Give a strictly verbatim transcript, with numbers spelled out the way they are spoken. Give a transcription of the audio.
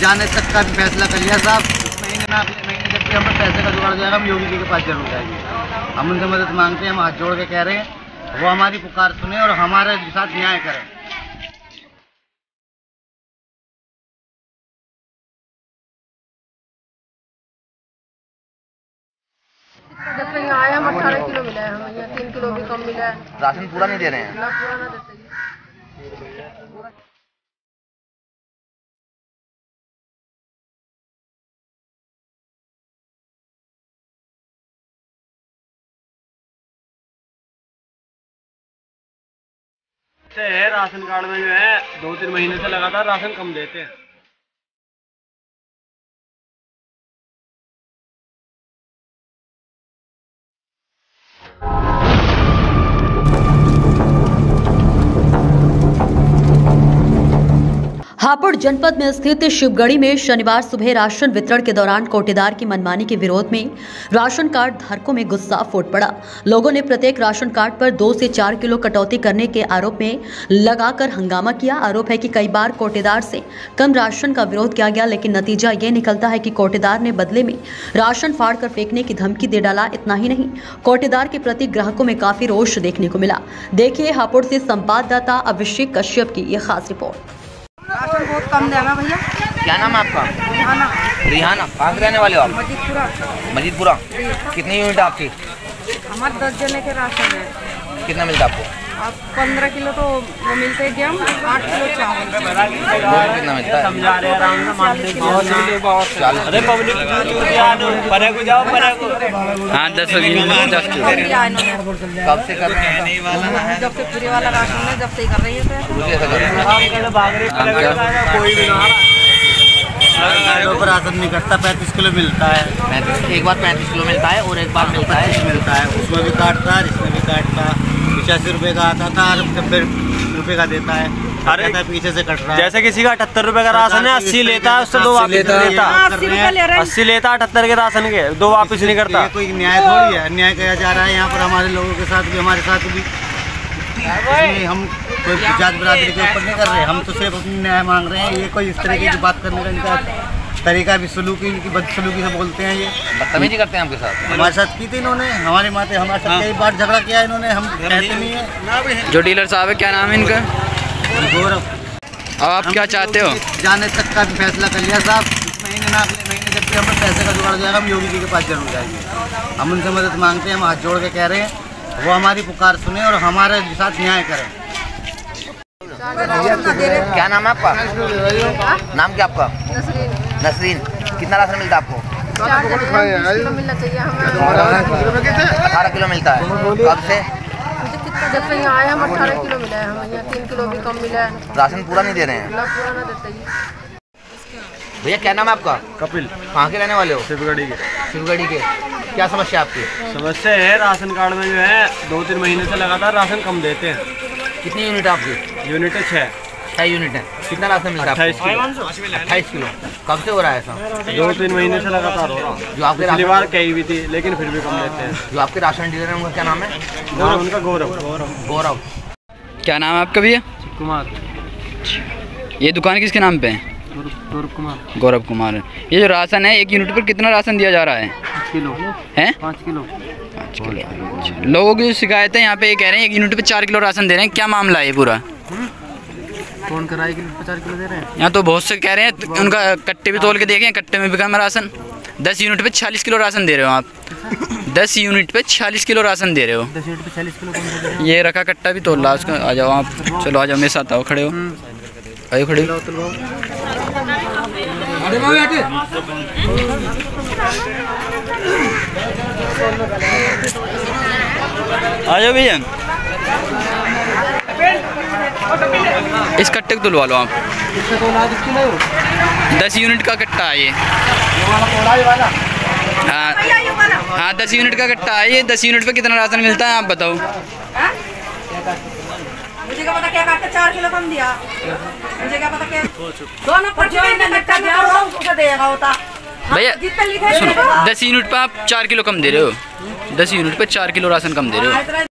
जाने तक का भी फैसला कर लिया साहब। इस महीने में अगले महीने जब भी हमें पैसे का जुगाड़ हो जाएगा हम योगी जी के पास जरूर जाएंगे। हम उनसे मदद मांगते हैं, हम हाथ जोड़ के कह रहे हैं वो हमारी पुकार सुने और हमारे साथ न्याय करें। जब से यहाँ आए हम अठारह किलो मिला है, हमें यहाँ तीन किलो भी कम मिला है। राशन पूरा नहीं दे रहे हैं? ना पूरा ना देते जी। है राशन कार्ड में जो है दो तीन महीने से लगातार राशन कम देते हैं। हापुड़ जनपद में स्थित शिवगढ़ी में शनिवार सुबह राशन वितरण के दौरान कोटेदार की मनमानी के विरोध में राशन कार्ड धारकों में गुस्सा फूट पड़ा। लोगों ने प्रत्येक राशन कार्ड पर दो से चार किलो कटौती करने के आरोप में लगाकर हंगामा किया। आरोप है कि कई बार कोटेदार से कम राशन का विरोध किया गया, लेकिन नतीजा ये निकलता है कि कोटेदार ने बदले में राशन फाड़ कर फेंकने की धमकी दे डाला। इतना ही नहीं, कोटेदार के प्रति ग्राहकों में काफी रोष देखने को मिला। देखिए हापुड़ से संवाददाता अभिषेक कश्यप की यह खास रिपोर्ट। राशन बहुत कम देगा भैया। क्या नाम है आपका? रिहाना। रिहाना, कहाँ से रहने वाले हो आप? मजीदपुरा। मजीदपुरा। कितनी यूनिट आपकी? हमारे दस जने के राशन है। कितना मिलता है आपको? आप पंद्रह किलो तो वो मिलते हैं गेहूँ, आठ किलो चावल। कितना मिलता है? समझा रहे आराम से मान लीजिए चालीस। अरे पब्लिक परे को जाओ परे को। हाँ दस कब से कर रहे हैं? जब से फ्री वाला राशन है जब से ही कर रही है। कोई भी पर राशन नहीं कटता, पैंतीस किलो मिलता है। पैंतीस, एक बार पैंतीस किलो मिलता है और एक बार मिलता है मिलता है उसमें भी काटता है, इसमें भी काटता है। पचासी रुपए का आता था, नब्बे रुपए का देता है। अरे पीछे से कट रहा है। जैसे किसी का अठहत्तर रुपए का राशन है, अस्सी लेता है, उससे दो वापस लेता है। अस्सी लेता है अठहत्तर के राशन के, दो वापस नहीं करता। कोई न्याय थोड़ी है, अन्याय किया जा रहा है यहाँ पर हमारे लोगों के साथ भी, हमारे साथ भी। हम कोई जात बिरादरी के ऊपर नहीं कर रहे, हम तो सिर्फ अपनी न्याय मांग रहे हैं। ये कोई इस तरीके की बात करने का इनका तरीका भी सलूकी की बदसलूकी से बोलते हैं। ये बदतमीजी करते हैं आपके साथ। हमारे साथ की थी इन्होंने, हमारे माते हमारे साथ कई बार झगड़ा किया इन्होंने, हम कहते नहीं है। जो डीलर साहब है, क्या नाम है इनका? गौरव। अब आप क्या चाहते हो? जाने तक का भी फैसला कर लिया साहब। इस महीने में अगले महीने जब भी हमें पैसे का जुगाड़ हो जाएगा हम योगी जी के पास जरूर जाएंगे। हम उनसे मदद मांगते हैं, हम हाथ जोड़ के कह रहे हैं वो हमारी पुकार सुने और हमारे साथ न्याय करें। क्या नाम है आपका? नाम क्या आपका? नसरीन। कितना राशन मिलता है आपको? मिलना चाहिए हमें। अठारह किलो मिलता है। कब से? जब से यहाँ आए हम अठारह किलो मिला है, हमें यहाँ तीन किलो भी कम मिला है। राशन पूरा नहीं दे रहे हैं? ना पूरा ना देते जी। भैया क्या नाम है आपका? कपिल। कहाँ के रहने वाले हो? शिवगढ़ी के। शिवगढ़ी के। क्या समस्या आपकी? समस्या है राशन कार्ड में जो है दो तीन महीने से लगातार राशन कम देते हैं। कितनी यूनिट आपकी? यूनिट है छः छः यूनिट है। कितना राशन मिलता है? अट्ठाईस किलो। अट्ठाईस किलो। कब से हो रहा है ऐसा? दो तीन महीने से लगातार हो रहा। जो आपके पिछली बार कही भी थी लेकिन फिर भी कम देते हैं। जो आपके राशन डीलर है उनका क्या नाम है? गौरव। उनका गौरव। गौरव। क्या नाम है आपका भैया? कुमार। ये दुकान किसके नाम पे है? गौरव कुमार। गौरव कुमार। ये जो राशन है, एक यूनिट पर कितना राशन दिया जा रहा है? किलो है? पाँच किलो। पाँच किलो। लोगों की शिकायतें यहाँ पे ये कह रहे हैं एक यूनिट पे चार किलो राशन दे रहे हैं। क्या मामला है ये पूरा? कौन कराए कि पचास किलो दे रहे हैं? यहाँ तो बहुत से कह रहे हैं, उनका कट्टे भी तोल के देखे, कट्टे में भी कम राशन। दस यूनिट पे छियालीस किलो राशन दे रहे हो आप। दस यूनिट पे छियालीस किलो राशन दे रहे हो। दस यूनिट पे चालीस किलो कौन दे रहे हैं? ये रखा कट्टा भी तोल रहा उसका। आ जाओ आप, चलो आ जाओ मेरे साथ। आओ, खड़े हो, आइए खड़े हो। आ जाओ भैया, इस कट्टे को तुलवा लो आप। दस यूनिट का कट्टा है ये। हाँ हाँ, दस यूनिट का कट्टा है ये। दस यूनिट पे कितना राशन मिलता है आप बताओ? मुझे क्या पता क्या काटता, चार किलो कम दिया। मुझे क्या पता क्या दोनों पर देगा होता भैया। सुनो, दस यूनिट पे आप चार किलो कम दे रहे हो। दस यूनिट पे चार किलो राशन कम दे रहे हो।